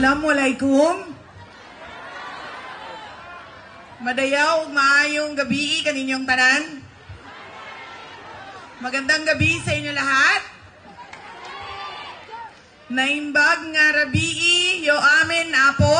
Assalamualaikum. Madayaw, maayong gabi kaninyong tanan. Magandang gabi sa inyo lahat. Naimbag nga rabii yo amin apo.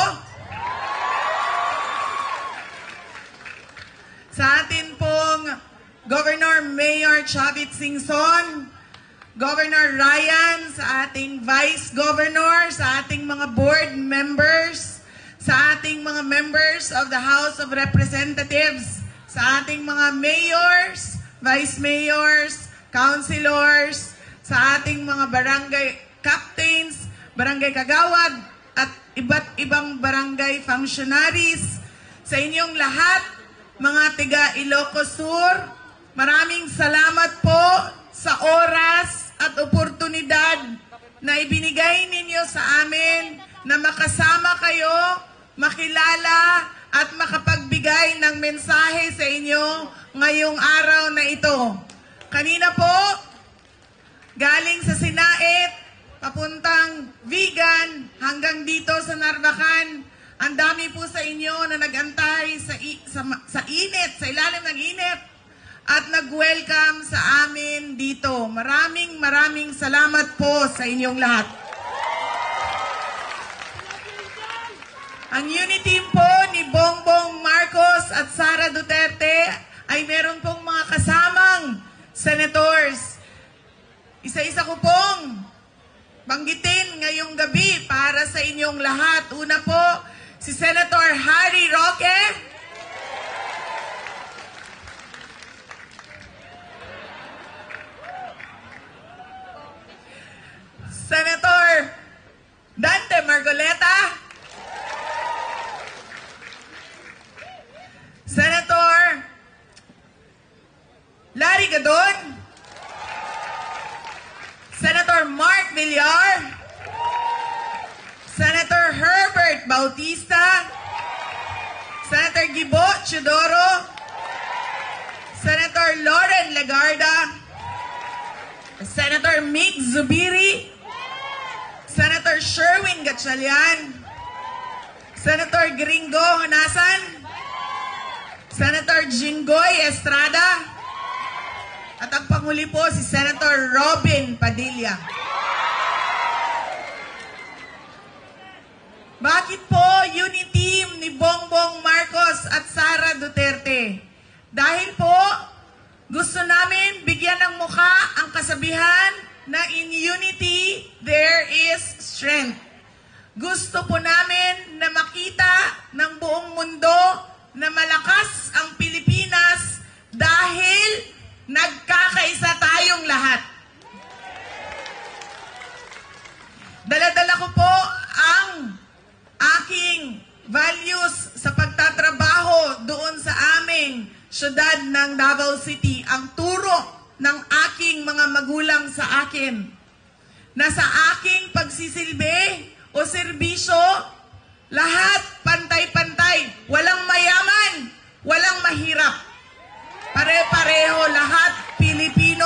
Sa atin pong Governor Mayor Chavit Singson, Governor Ryan, sa ating Vice Governor, sa ating mga board members, sa ating mga members of the House of Representatives, sa ating mga mayors, vice mayors, councilors, sa ating mga barangay captains, barangay kagawad, at iba't ibang barangay functionaries, sa inyong lahat, mga tiga Ilocos Sur, maraming salamat po sa oras at oportunidad na ibinigay ninyo sa amin na makasama kayo, makilala at makapagbigay ng mensahe sa inyo ngayong araw na ito. Kanina po, galing sa Sinait, papuntang Vigan, hanggang dito sa Narvacan, ang dami po sa inyo na nag-antay sa init, sa ilalim ng init, at nag-welcome sa amin dito. Maraming salamat po sa inyong lahat. Ang unity team po ni Bongbong Marcos at Sara Duterte ay meron pong mga kasamang senators. Isa-isa ko pong banggitin ngayong gabi para sa inyong lahat. Una po, si Senator Harry Roque, Senator Dante Margoleta, Senator Larry Gadon, Senator Mark Villar, Senator Herbert Bautista, Senator Gibo Chudoro, Senator Loren Legarda, Senator Mick Zubiri, Senator Sherwin Gatchalian, Senator Gringo Honasan, Senator Jinggoy Estrada, at ang panghuli po si Senator Robin Padilla. Bakit po unity team ni Bongbong Marcos at Sara Duterte? Dahil po gusto namin bigyan ng mukha ang kasabihan na in unity, there is strength. Gusto po namin na makita ng buong mundo na malakas ang Pilipinas dahil nagkakaisa tayong lahat. Dala-dala ko po ang aking values sa pagtatrabaho doon sa aming syudad ng Davao City, ang turo ng aking mga magulang sa akin, na sa aking pagsisilbi o serbisyo, lahat pantay-pantay, walang mayaman, walang mahirap. Pare-pareho, lahat Pilipino.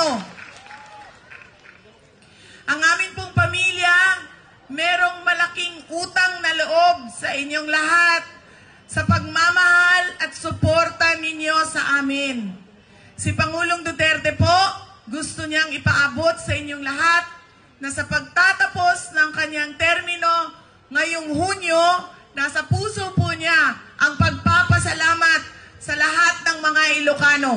Ang amin pong pamilya, merong malaking utang na loob sa inyong lahat sa pagmamahal at suporta ninyo sa amin. Si Pangulong Duterte po, gusto niyang ipaabot sa inyong lahat na sa pagtatapos ng kanyang termino ngayong Hunyo, nasa puso po niya ang pagpapasalamat sa lahat ng mga Ilocano.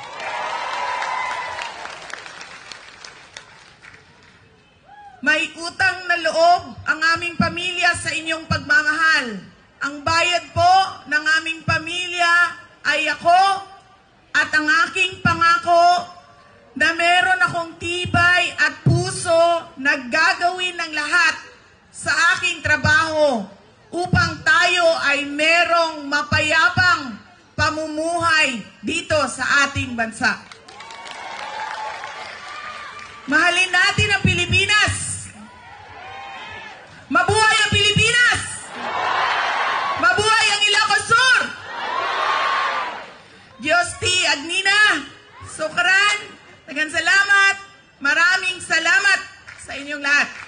May utang na loob ang aming pamilya sa inyong pagmamahal. Ang bayad po ng aming pamilya ay ako at ang aking pangako na meron akong tibay at puso na gagawin ng lahat sa aking trabaho upang tayo ay merong mapayapang pamumuhay dito sa ating bansa. Mahalin natin ang Pilipinas. Mabuhay ang Pilipinas! Mabuhay ang Ilocos Sur! Diyos ti Agnina, Sukran, daghang salamat, maraming salamat sa inyong lahat.